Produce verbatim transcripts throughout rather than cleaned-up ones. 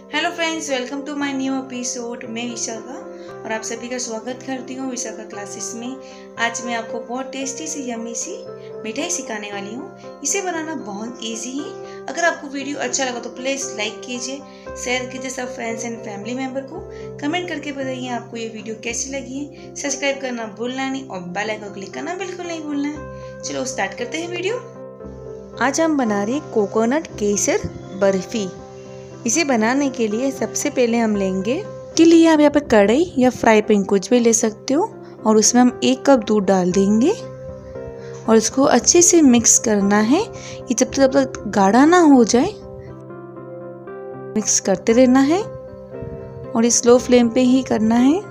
Hello friends, welcome to my new episode. मैं विशाखा और आप सभी का स्वागत करती हूँ विशाखा क्लासेस में। आज मैं आपको बहुत टेस्टी सी यम्मी सी मिठाई सिखाने वाली हूँ। इसे बनाना बहुत इजी है। अगर आपको वीडियो अच्छा लगा तो प्लीज़ लाइक कीजिए, शेयर कीजिए सब फ्रेंड्स एंड फैमिली मेम्बर को। कमेंट करके बताइए आपको ये वीडियो कैसी लगी है। सब्सक्राइब करना भूलना नहीं और बेल आइकन क्लिक करना बिल्कुल नहीं भूलना है। चलो स्टार्ट करते हैं वीडियो। आज हम बना रहे हैं कोकोनट केसर बर्फी। इसे बनाने के लिए सबसे पहले हम लेंगे के लिए आप यहाँ पे कढ़ाई या फ्राई पैन कुछ भी ले सकते हो और उसमें हम एक कप दूध डाल देंगे और इसको अच्छे से मिक्स करना है। ये जब तक जब तक गाढ़ा ना हो जाए मिक्स करते रहना है और ये स्लो फ्लेम पे ही करना है।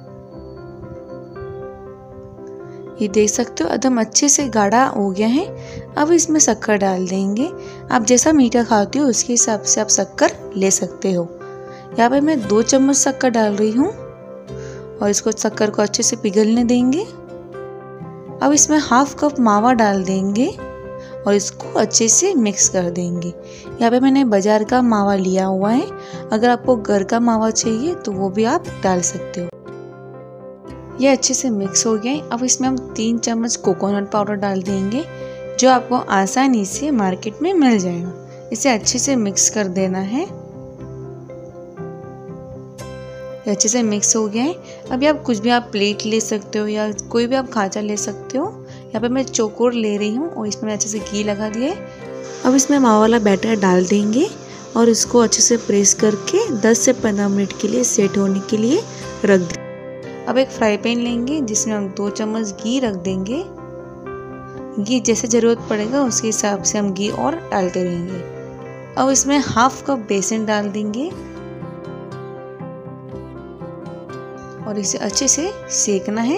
ये देख सकते हो एकदम अच्छे से गाढ़ा हो गया है। अब इसमें शक्कर डाल देंगे। आप जैसा मीठा खाते हो उसके हिसाब से आप शक्कर ले सकते हो। यहाँ पे मैं दो चम्मच शक्कर डाल रही हूँ और इसको शक्कर को अच्छे से पिघलने देंगे। अब इसमें हाफ कप मावा डाल देंगे और इसको अच्छे से मिक्स कर देंगे। यहाँ पे मैंने बाजार का मावा लिया हुआ है। अगर आपको घर का मावा चाहिए तो वो भी आप डाल सकते हो। ये अच्छे से मिक्स हो गया है। अब इसमें हम तीन चम्मच कोकोनट पाउडर डाल देंगे जो आपको आसानी से मार्केट में मिल जाएगा। इसे अच्छे से मिक्स कर देना है। ये अच्छे से मिक्स हो गया है। अभी आप कुछ भी आप प्लेट ले सकते हो या कोई भी आप खांचा ले सकते हो। यहाँ पे मैं चौकोर ले रही हूँ और इसमें अच्छे से घी लगा दिया है। अब इसमें मावा वाला बैटर डाल देंगे और इसको अच्छे से प्रेस करके दस से पंद्रह मिनट के लिए सेट होने के लिए रख देंगे। अब एक फ्राई पैन लेंगे जिसमें हम दो चम्मच घी रख देंगे। घी जैसे ज़रूरत पड़ेगा उसके हिसाब से हम घी और डालते रहेंगे। अब इसमें हाफ कप बेसन डाल देंगे और इसे अच्छे से सेकना है।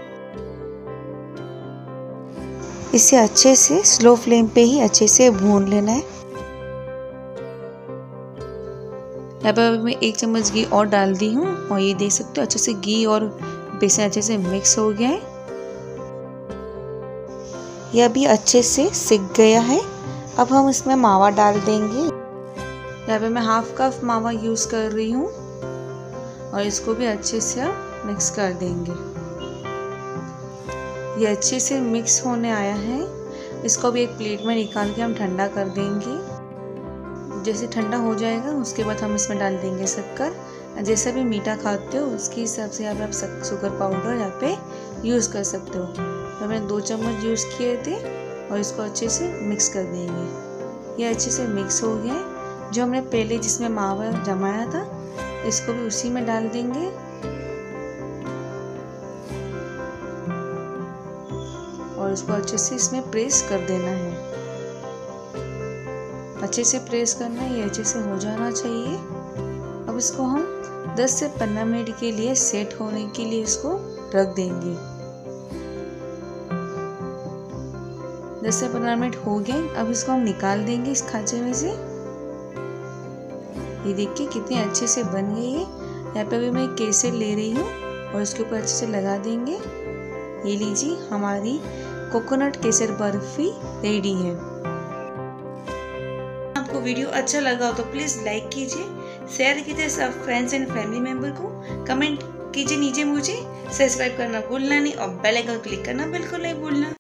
इसे अच्छे से स्लो फ्लेम पे ही अच्छे से भून लेना है। यहाँ पर मैं एक चम्मच घी और डाल दी हूँ और ये देख सकते हो अच्छे से घी और बेसन अच्छे से मिक्स हो गया है। यह भी अच्छे से सिक गया है। अब हम इसमें मावा डाल देंगे। यहाँ पे मैं हाफ कप मावा यूज़ कर रही हूँ और इसको भी अच्छे से मिक्स कर देंगे। ये अच्छे से मिक्स होने आया है। इसको भी एक प्लेट में निकाल के हम ठंडा कर देंगे। जैसे ठंडा हो जाएगा उसके बाद हम इसमें डाल देंगे शक्कर। जैसा भी मीठा खाते हो उसके हिसाब से यहाँ पे आप शुगर पाउडर यहाँ पे यूज़ कर सकते हो। तो मैंने दो चम्मच यूज़ किए थे और इसको अच्छे से मिक्स कर देंगे। ये अच्छे से मिक्स हो गया है। जो हमने पहले जिसमें मावा जमाया था इसको भी उसी में डाल देंगे और इसको अच्छे से इसमें प्रेस कर देना है। अच्छे से प्रेस करना है। ये अच्छे से हो जाना चाहिए। अब इसको हम दस से पंद्रह मिनट के लिए सेट होने के लिए इसको रख देंगे। दस से पंद्रह मिनट हो गए। अब इसको हम निकाल देंगे इस खांचे में से। ये देखिए कितनी अच्छे से बन गई है। यहाँ पे भी मैं केसर ले रही हूँ और इसके ऊपर अच्छे से लगा देंगे। ये लीजिए हमारी कोकोनट केसर बर्फी रेडी है। आपको वीडियो अच्छा लगा हो तो प्लीज़ लाइक कीजिए, शेयर कीजिए सब फ्रेंड्स एंड फैमिली मेम्बर को। कमेंट कीजिए नीचे मुझे। सब्सक्राइब करना भूलना नहीं और बेल आइकन क्लिक करना बिल्कुल नहीं भूलना।